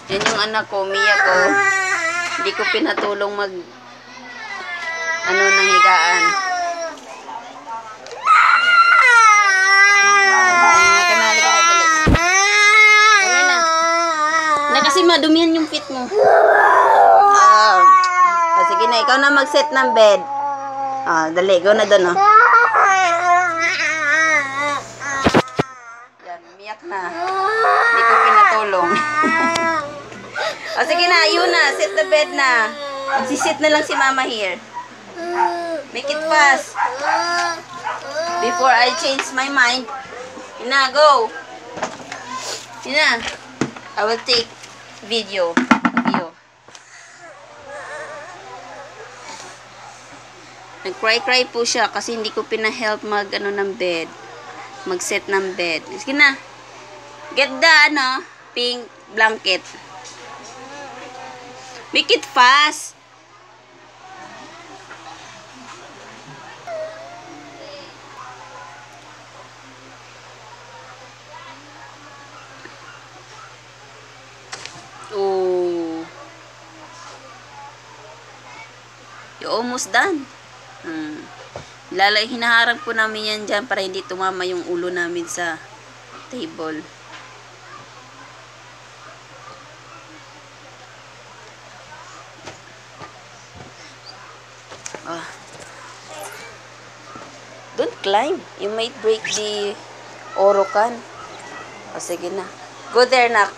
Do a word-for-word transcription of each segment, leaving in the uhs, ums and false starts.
Yan yung anak ko, Mia ko. Hindi ko pinatulong mag ano ng higaan. Ay, kanali ka na dali. Ano na? Na kasi madumihan yung fit mo. Ah, oh, sige na, ikaw na mag-set ng bed. Ah, dali, go na doon, oh. Yan, umiyak na. Hindi ko pinatulong. O, sige na, yun na. Set the bed na. Magsisit na lang si mama here. Make it fast. Before I change my mind. Yun na, go. Yun na. I will take video. Video. Nag-cry-cry po siya kasi hindi ko pina-help mag, ano, ng bed. Mag-set ng bed. Sige na. Get the, ano, pink blanket. Make it fast. Oh. You're almost done. Hmm. Lalay, hinaharang po namin yan dyan para hindi tumama yung ulo namin sa table. Ah. Don't climb. You might break the orokan. O, sige na. Go there, nak.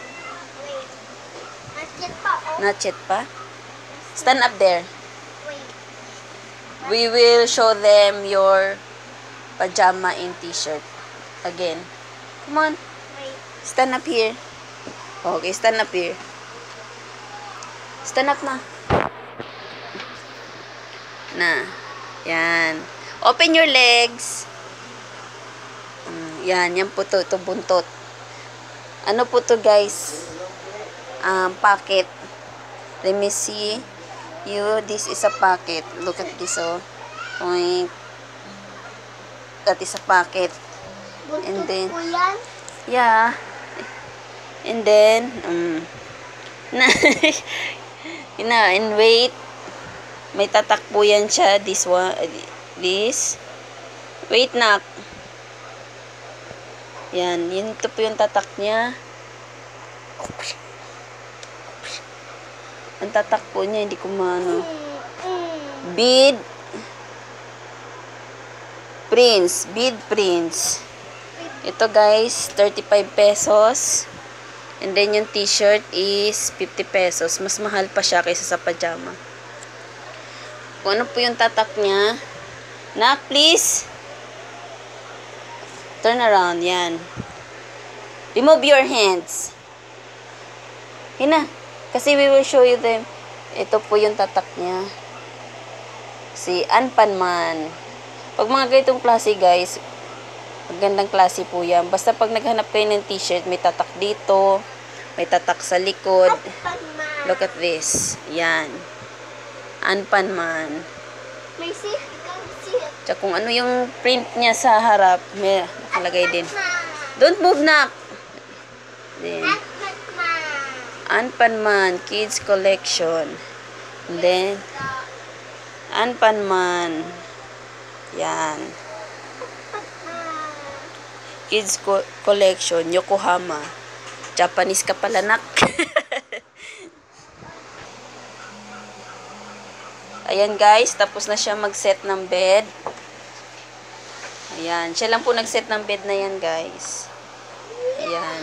Not yet pa. Oh. Not yet pa? Stand up there. Wait. We will show them your pajama and t-shirt. Again. Come on. Wait. Stand up here. Okay, stand up here. Stand up na. Na. Yan. Open your legs. Mm, yan. Yan po to. Ito buntot. Ano po to, guys? Um, pocket. Let me see. You, this is a pocket. Look at this, oh. Oink. That is a pocket. And then, Po yan? yeah. And then, um, na, you know, and wait. May tatakbo yan siya. This one, this. Wait, nak. Yan, yun ito po yung tatak niya. Ang tatak po niya, hindi ko maano. Bead. Prince. Bead Prince. Ito, guys, thirty-five pesos. And then, yung t-shirt is fifty pesos. Mas mahal pa siya kaysa sa pajama. Kung ano po yung tatak niya. Nak, please. Turn around. Yan. Remove your hands. Hina. Kasi we will show you them. Ito po yung tatak niya. Si Anpanman. Pag mga ganitong klase, guys, magandang klase po yan. Basta pag naghanap kayo ng t-shirt, may tatak dito. May tatak sa likod. Look at this. Yan. Anpanman. May see? Ikaw see? Tsaka kung ano yung print niya sa harap, may nakalagay din. Don't move, nak! Then, Anpanman Kids Collection. And then, Anpanman. Yan. Kids Co Collection, Yokohama. Japanese ka pala, nak. Ayan, guys, tapos na siya mag-set ng bed. Ayan, siya lang po nag-set ng bed na yan, guys. Ayan.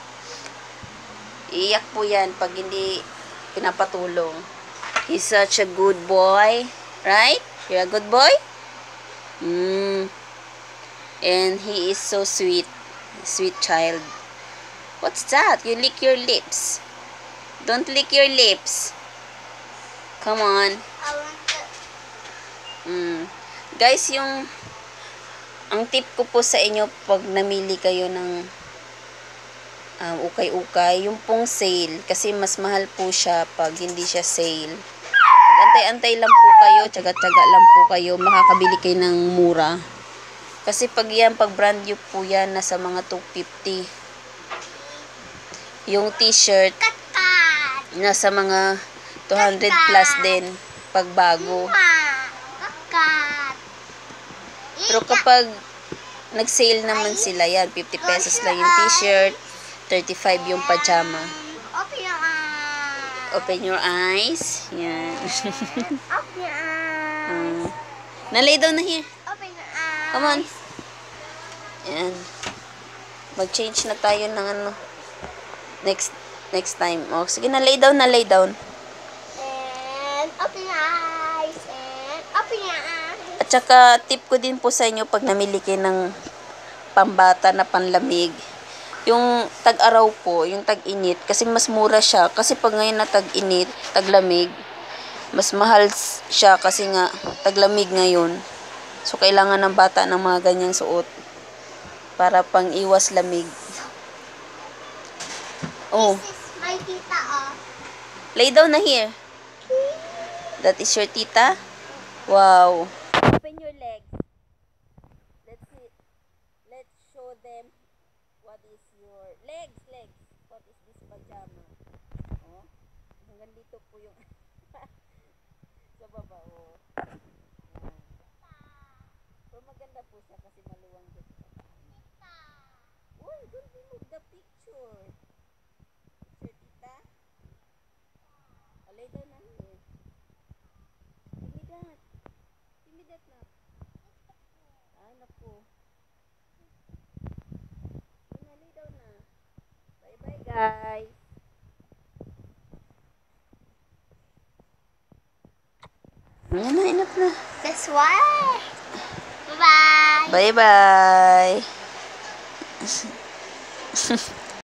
Iiyak po yan pag hindi pinapatulong. He's such a good boy. Right? You're a good boy? Mm. And he is so sweet. Sweet child. What's that? You lick your lips. Don't lick your lips. Come on. I want to... Mm. Guys, yung ang tip ko po sa inyo pag namili kayo ng um, ukay-ukay, yung pong sale, kasi mas mahal po siya pag hindi siya sale. Antay-antay lang po kayo, tsaga-tsaga lang po kayo, makakabili kayo ng mura. Kasi pag yan, pag brand new po yan, nasa mga two fifty. Yung t-shirt, Nasa mga two hundred plus din pag bago. Mwah! Kakat. Pero kapag nag-sale naman sila, yan, fifty pesos lang yung t-shirt, thirty-five yung pajama. Open your eyes. Open your eyes. Yan. Open your eyes. uh, nalay down na here. Open your eyes. Come on. Yan. Mag-change na tayo ng ano. Next next time. Oh, sige na, lay down na, lay down. And open your eyes. And open your eyes. At saka, tip ko din po sa inyo pag namili kayo ng pambata na panlamig. Yung tag-araw po, yung tag-init, kasi mas mura siya. Kasi pag ngayon na tag-init, taglamig, mas mahal siya kasi nga taglamig ngayon. So, kailangan ng bata ng mga ganyang suot para pang iwas lamig. Oh, This is my tita, oh. lay down na here. That is your tita? Wow. Open your legs. Let's see. Let's show them what is your legs, legs. What is this pajama? Oh, hanggang dito po yung sa baba. Oh. Yan. So maganda po siya kasi maluwang dito. Uy, don't remove the picture. Picture, tita. Oh, lay down na here. Give me that. Give me that na. Ah, naku. Sige na, lay down na. Bye-bye, guys. Ayan na, enough na. This one. Bye-bye. Bye-bye.